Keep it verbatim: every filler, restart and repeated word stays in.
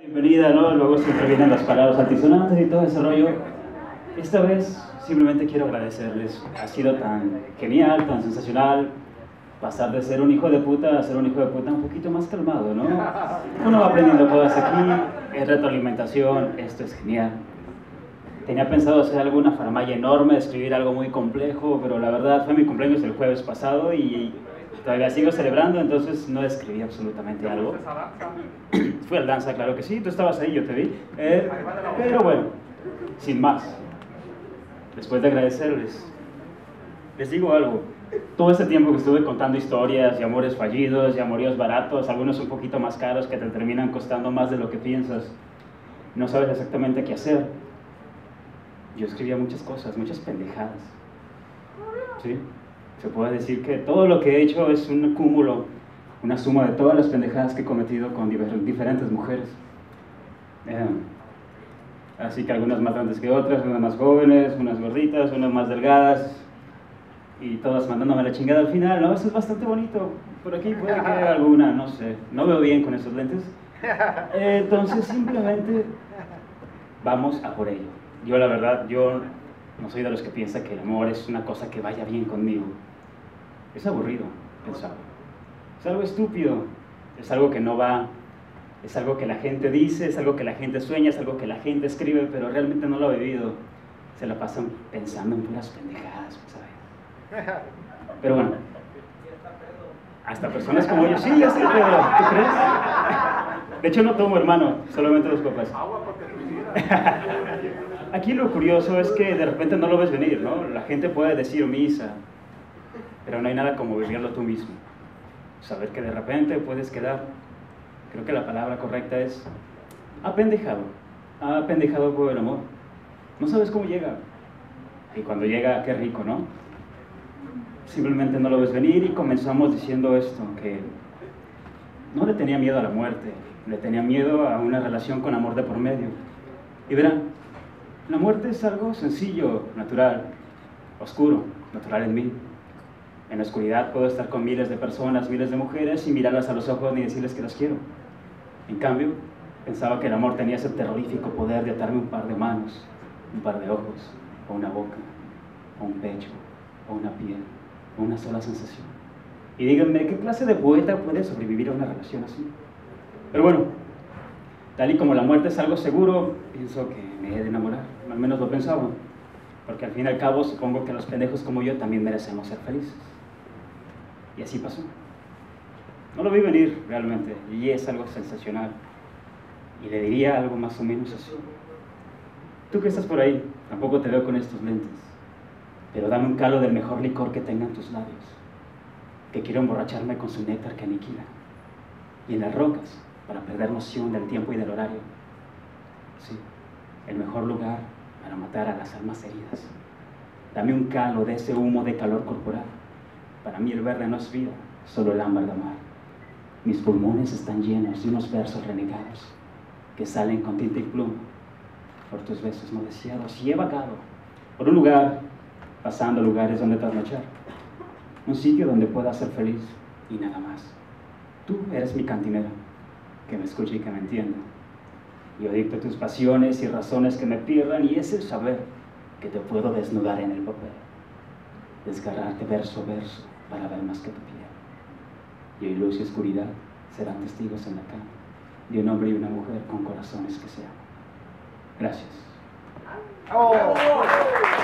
Bienvenida, ¿no? Luego siempre vienen las palabras altisonantes y todo ese rollo. Esta vez simplemente quiero agradecerles. Ha sido tan genial, tan sensacional pasar de ser un hijo de puta a ser un hijo de puta un poquito más calmado, ¿no? Uno va aprendiendo cosas aquí, es retroalimentación, esto es genial. Tenía pensado hacer alguna faramalla enorme, escribir algo muy complejo, pero la verdad fue mi cumpleaños el jueves pasado y todavía sigo celebrando, entonces no escribí absolutamente algo. Fui al danza, claro que sí, tú estabas ahí, yo te vi. Eh, pero bueno, sin más, después de agradecerles, les digo algo. Todo este tiempo que estuve contando historias y amores fallidos y amoríos baratos, algunos un poquito más caros que te terminan costando más de lo que piensas, no sabes exactamente qué hacer. Yo escribía muchas cosas, muchas pendejadas. ¿Sí? Se puede decir que todo lo que he hecho es un cúmulo, una suma de todas las pendejadas que he cometido con diferentes mujeres. Eh, así que algunas más grandes que otras, unas más jóvenes, unas gorditas, unas más delgadas, y todas mandándome la chingada al final, ¿no? Eso es bastante bonito. Por aquí puede que haya alguna, no sé, no veo bien con esos lentes. Eh, entonces simplemente vamos a por ello. Yo la verdad, yo no soy de los que piensa que el amor es una cosa que vaya bien conmigo. Es aburrido, pensaba. Es algo estúpido, es algo que no va, es algo que la gente dice, es algo que la gente sueña, es algo que la gente escribe, pero realmente no lo ha vivido. Se la pasan pensando en puras pendejadas, ¿sabes? Pero bueno, hasta personas como yo, sí, ya sé, pero ¿tú crees? De hecho no tomo, hermano, solamente dos copas. Aquí lo curioso es que de repente no lo ves venir, ¿no? La gente puede decir misa, pero no hay nada como vivirlo tú mismo. Saber que de repente puedes quedar, creo que la palabra correcta es apendejado, apendejado por el amor. No sabes cómo llega, y cuando llega, qué rico, ¿no? Simplemente no lo ves venir y comenzamos diciendo esto, que no le tenía miedo a la muerte, le tenía miedo a una relación con amor de por medio. Y verán, la muerte es algo sencillo, natural, oscuro, natural en mí. En la oscuridad puedo estar con miles de personas, miles de mujeres sin mirarlas a los ojos ni decirles que las quiero. En cambio, pensaba que el amor tenía ese terrorífico poder de atarme un par de manos, un par de ojos, o una boca, o un pecho, o una piel, o una sola sensación. Y díganme, ¿qué clase de poeta puede sobrevivir a una relación así? Pero bueno, tal y como la muerte es algo seguro, pienso que me he de enamorar, al menos lo pensaba, porque al fin y al cabo supongo que los pendejos como yo también merecemos ser felices. Y así pasó. No lo vi venir realmente, y es algo sensacional. Y le diría algo más o menos así. Tú que estás por ahí, tampoco te veo con estos lentes, pero dame un calo del mejor licor que tengan tus labios, que quiero emborracharme con su néctar que aniquila. Y en las rocas, para perder noción del tiempo y del horario. Sí, el mejor lugar para matar a las almas heridas. Dame un calo de ese humo de calor corporal. Para mí el verde no es vida, solo el ámbar de mar. Mis pulmones están llenos de unos versos renegados que salen con tinta y pluma por tus besos no deseados. Y he vagado por un lugar, pasando lugares donde trasnochar. Un sitio donde pueda ser feliz y nada más. Tú eres mi cantinera, que me escuche y que me entienda. Yo dicto tus pasiones y razones que me pierdan, y es el saber que te puedo desnudar en el papel, desgarrarte verso a verso para ver más que tu piel. Y hoy luz y oscuridad serán testigos en la cama de un hombre y una mujer con corazones que se aman. Gracias. Oh.